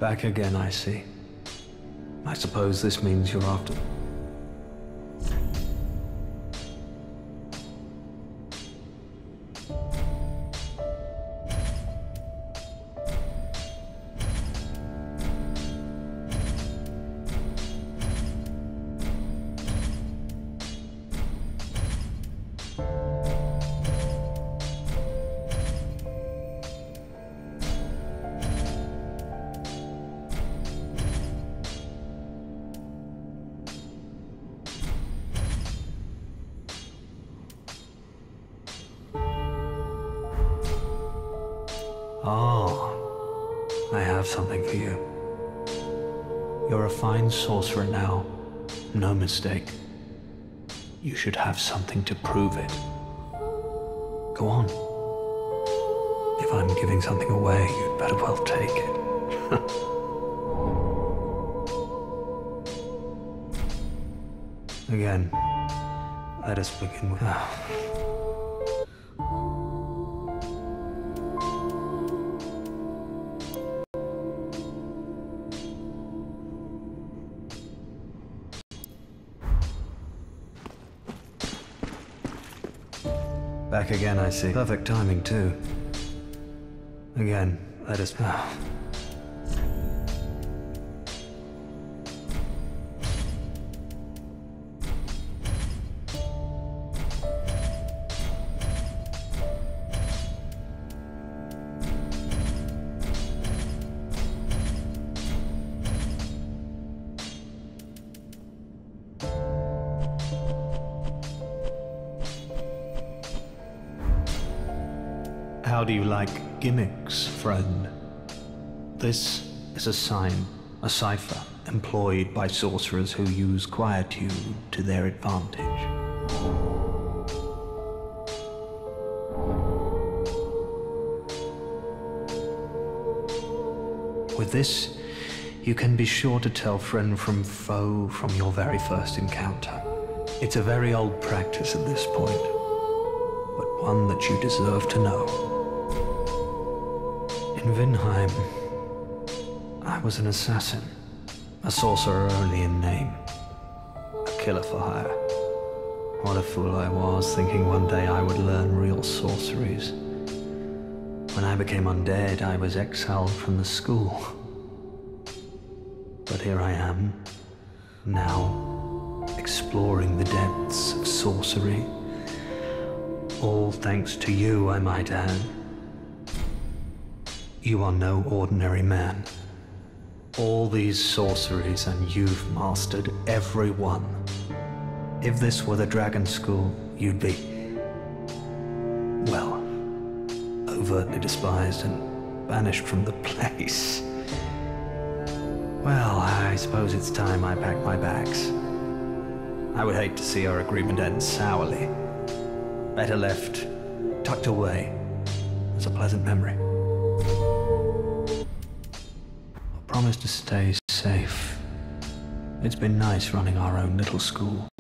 Back again, I see. I suppose this means you're after... Oh, I have something for you. You're a fine sorcerer now, no mistake. You should have something to prove it. Go on. If I'm giving something away, you'd better well take it. Again, let us begin with... Back again, I see. Perfect timing, too. Again, let us... How do you like gimmicks, friend? This is a sign, a cipher, employed by sorcerers who use quietude to their advantage. With this, you can be sure to tell friend from foe from your very first encounter. It's a very old practice at this point, but one that you deserve to know. In Vinheim, I was an assassin, a sorcerer only in name, a killer for hire. What a fool I was, thinking one day I would learn real sorceries. When I became undead, I was exiled from the school. But here I am, now, exploring the depths of sorcery. All thanks to you, I might add. You are no ordinary man. All these sorceries, and you've mastered every one. If this were the Dragon School, you'd be, well, overtly despised and banished from the place. Well, I suppose it's time I packed my bags. I would hate to see our agreement end sourly. Better left, tucked away, as a pleasant memory. Promise to stay safe. It's been nice running our own little school.